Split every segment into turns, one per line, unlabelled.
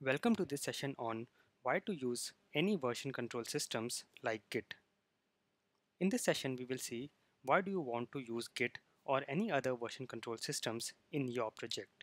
Welcome to this session on why to use any version control systems like Git. In this session, we will see why do you want to use Git or any other version control systems in your project.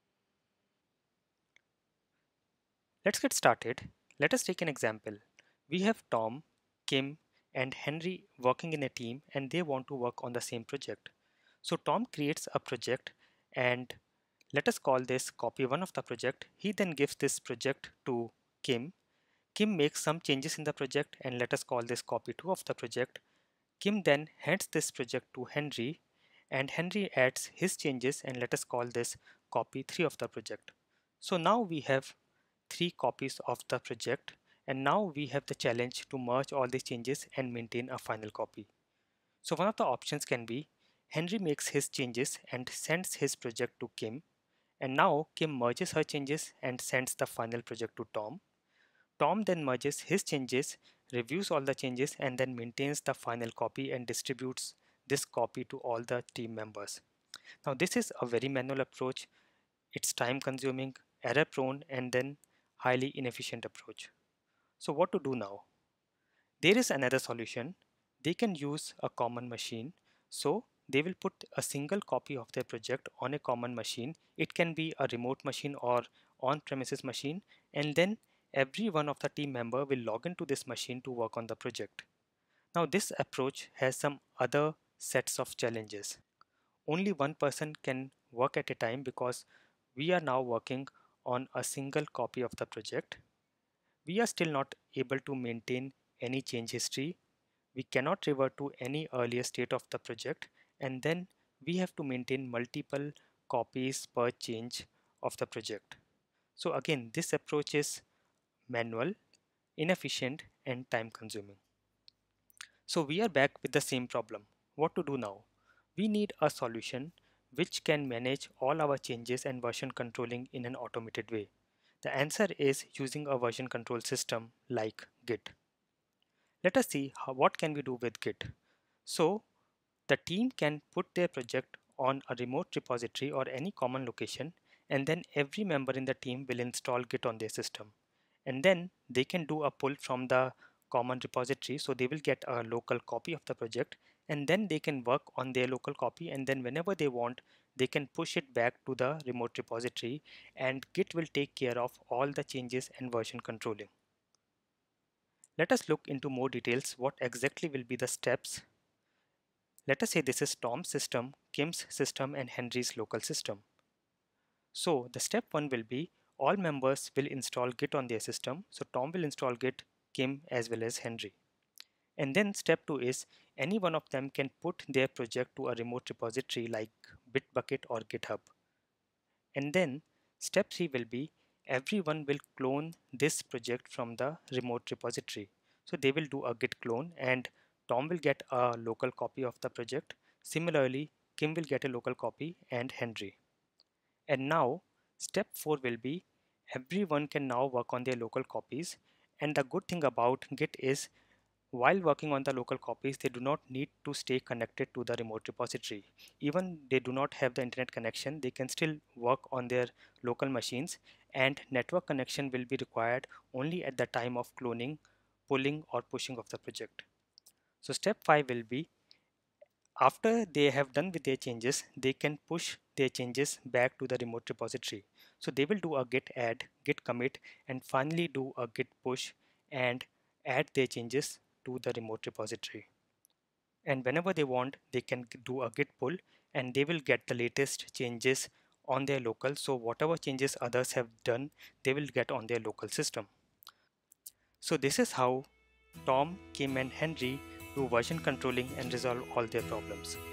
Let's get started. Let us take an example. We have Tom, Kim, and Henry working in a team and they want to work on the same project. So Tom creates a project and let us call this copy 1 of the project. He then gives this project to Kim. Kim makes some changes in the project and let us call this copy 2 of the project. Kim then hands this project to Henry and Henry adds his changes and let us call this copy 3 of the project. So now we have 3 copies of the project and now we have the challenge to merge all these changes and maintain a final copy. So one of the options can be Henry makes his changes and sends his project to Kim, and now Kim merges her changes and sends the final project to Tom. Tom then merges his changes, reviews all the changes, and then maintains the final copy and distributes this copy to all the team members. Now, this is a very manual approach. It's time consuming, error prone, and then highly inefficient approach. So, what to do now? There is another solution. They can use a common machine. So, they will put a single copy of their project on a common machine. It can be a remote machine or on-premises machine, and then every one of the team member will log into this machine to work on the project. Now, this approach has some other sets of challenges. Only one person can work at a time because we are now working on a single copy of the project. We are still not able to maintain any change history. We cannot revert to any earlier state of the project, and then we have to maintain multiple copies per change of the project. So again, this approach is manual, inefficient, and time consuming. So we are back with the same problem. What to do now? We need a solution which can manage all our changes and version controlling in an automated way. The answer is using a version control system like Git. Let us see what can we do with Git. So the team can put their project on a remote repository or any common location, and then every member in the team will install Git on their system. And then they can do a pull from the common repository, so they will get a local copy of the project, and then they can work on their local copy, and then whenever they want, they can push it back to the remote repository, and Git will take care of all the changes and version controlling. Let us look into more details what exactly will be the steps. Let us say this is Tom's system, Kim's system, and Henry's local system. So the step 1 will be all members will install Git on their system. So Tom will install Git, Kim as well as Henry. And then step 2 is any one of them can put their project to a remote repository like Bitbucket or GitHub. And then step 3 will be everyone will clone this project from the remote repository. So they will do a git clone and Tom will get a local copy of the project. Similarly, Kim will get a local copy and Henry. And now step 4 will be everyone can now work on their local copies. And the good thing about Git is while working on the local copies, they do not need to stay connected to the remote repository. Even they do not have the internet connection, they can still work on their local machines, and network connection will be required only at the time of cloning, pulling or pushing of the project. So step 5 will be after they have done with their changes, they can push their changes back to the remote repository. So they will do a git add, git commit, and finally do a git push and add their changes to the remote repository. And whenever they want, they can do a git pull and they will get the latest changes on their local. So whatever changes others have done, they will get on their local system. So this is how Tom, Kim, and Henry do version controlling and resolve all their problems.